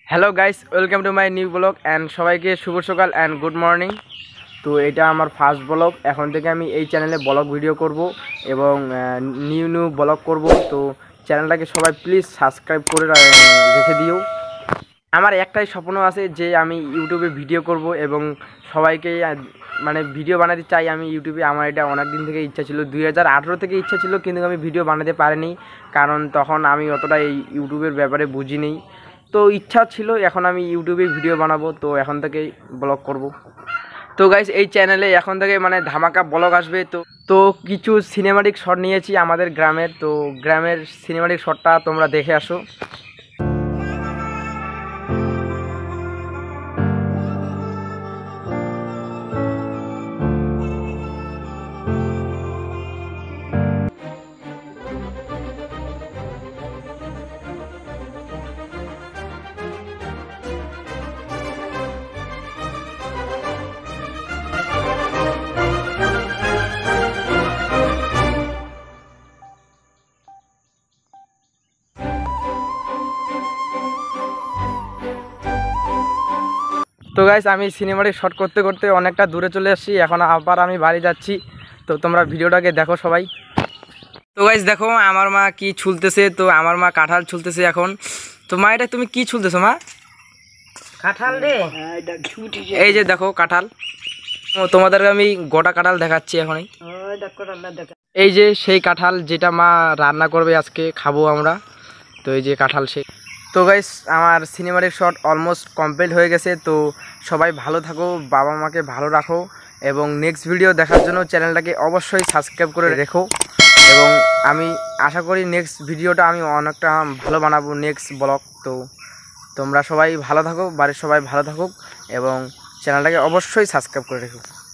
Hello guys, welcome to my new blog and সবাইকে শুভ সকাল অ্যান্ড গুড মর্নিং। তো এটা আমার ফার্স্ট ব্লগ। এখন থেকে আমি এই চ্যানেলে ব্লগ ভিডিও করব এবং নিউ ব্লগ করব। তো চ্যানেলটাকে সবাই প্লিজ সাবস্ক্রাইব করে রেখে দিও। আমার একটাই স্বপ্ন আছে যে আমি ইউটিউবে ভিডিও করব এবং সবাইকে মানে ভিডিও বানাতে চাই আমি ইউটিউবে। আমার এটা অনেক দিন থেকে ইচ্ছা ছিল, 2018 থেকে ইচ্ছা ছিল, কিন্তু আমি ভিডিও বানাতে পারিনি কারণ তখন আমি অতটা এই ইউটিউবের ব্যাপারে বুঝিনি। তো ইচ্ছা ছিল, এখন আমি ইউটিউবে ভিডিও বানাবো, তো এখন থেকেই ব্লগ করব। তো গাইস, এই চ্যানেলে এখন থেকে মানে ধামাকা ব্লগ আসবে। তো তো কিছু সিনেমাটিক শট নিয়েছি আমাদের গ্রামের, তো গ্রামের সিনেমাটিক শটটা তোমরা দেখে আসো। তো গাইস, আমি সিনেমাটিক শট করতে করতে অনেকটা দূরে চলে আসছি, এখন আবার আমি বাড়ি যাচ্ছি। তো তোমরা ভিডিওটাকে দেখো সবাই। তো গাইস দেখো আমার মা কি ছুলতেছে, তো আমার মা কাঁঠাল ছুলতেছে এখন। তো মা, এটা তুমি কি ছুলতেছো মা? কাঁঠাল রে, এই যে দেখো কাঁঠাল। তোমাদেরকে আমি গোটা কাঁঠাল দেখাচ্ছি এখনই। এই যে সেই কাঁঠাল যেটা মা রান্না করবে, আজকে খাবো আমরা। তো এই যে কাঁঠাল সেই। তো গাইস, আমার সিনেমাটিক শট অলমোস্ট কমপ্লিট হয়ে গেছে। তো সবাই ভালো থাকো, বাবা মাকে ভালো রাখো এবং নেক্সট ভিডিও দেখার জন্য চ্যানেলটাকে অবশ্যই সাবস্ক্রাইব করে রেখো। এবং আমি আশা করি নেক্সট ভিডিওটা আমি অনেকটা ভালো বানাবো, নেক্সট ব্লগ। তো তোমরা সবাই ভালো থাকো, বাড়ির সবাই ভালো থাকুক এবং চ্যানেলটাকে অবশ্যই সাবস্ক্রাইব করে রেখো।